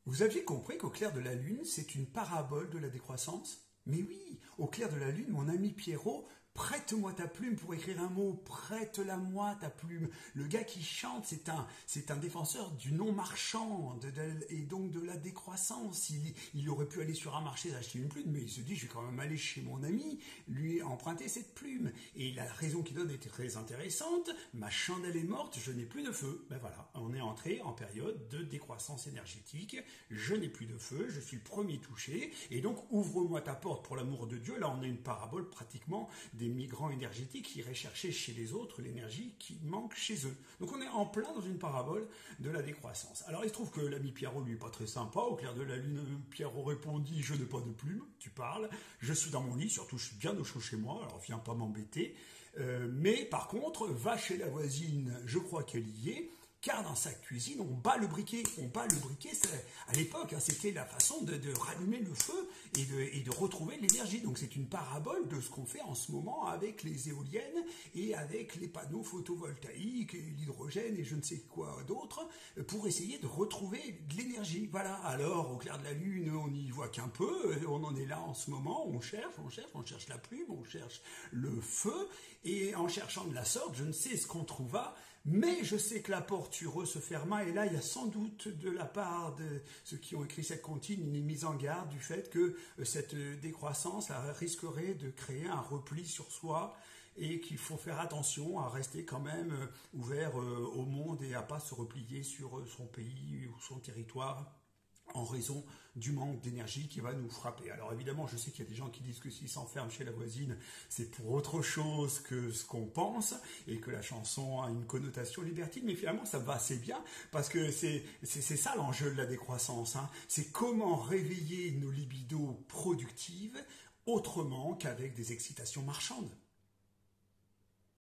Vous aviez compris qu'au clair de la lune, c'est une parabole de la décroissance? Mais oui, au clair de la lune, mon ami Pierrot, prête-moi ta plume pour écrire un mot, prête-la-moi ta plume. Le gars qui chante, c'est un défenseur du non marchand et donc de la décroissance. Il aurait pu aller sur un marché acheter une plume, mais il se dit, je vais quand même aller chez mon ami, lui emprunter cette plume. Et la raison qu'il donne était très intéressante. Ma chandelle est morte, je n'ai plus de feu. Ben voilà, on est entré en période de décroissance énergétique. Je n'ai plus de feu, je suis le premier touché. Et donc, ouvre-moi ta porte pour l'amour de Dieu. Là, on a une parabole pratiquement des migrants énergétiques qui iraient chercher chez les autres l'énergie qui manque chez eux. Donc on est en plein dans une parabole de la décroissance. Alors il se trouve que l'ami Pierrot, lui, est pas très sympa. Au clair de la lune, Pierrot répondit, je n'ai pas de plume, tu parles, je suis dans mon lit, surtout je suis bien au chaud chez moi, alors viens pas m'embêter. Mais par contre, va chez la voisine, je crois qu'elle y est, car dans sa cuisine, on bat le briquet. On bat le briquet, à l'époque, c'était la façon de rallumer le feu et de retrouver l'énergie. Donc c'est une parabole de ce qu'on fait en ce moment avec les éoliennes et avec les panneaux photovoltaïques, et l'hydrogène et je ne sais quoi d'autre, pour essayer de retrouver de l'énergie. Voilà, alors au clair de la lune, on n'y voit qu'un peu, on en est là en ce moment, on cherche la plume, on cherche le feu, et en cherchant de la sorte, je ne sais ce qu'on trouva, mais je sais que la porte se ferma, et là il y a sans doute de la part de ceux qui ont écrit cette comptine une mise en garde du fait que cette décroissance risquerait de créer un repli sur soi et qu'il faut faire attention à rester quand même ouvert au monde et à pas se replier sur son pays ou son territoire en raison du manque d'énergie qui va nous frapper. Alors évidemment, je sais qu'il y a des gens qui disent que s'ils s'enferment chez la voisine, c'est pour autre chose que ce qu'on pense, et que la chanson a une connotation libertine, mais finalement ça va assez bien, parce que c'est ça l'enjeu de la décroissance, hein. C'est comment réveiller nos libidos productives autrement qu'avec des excitations marchandes.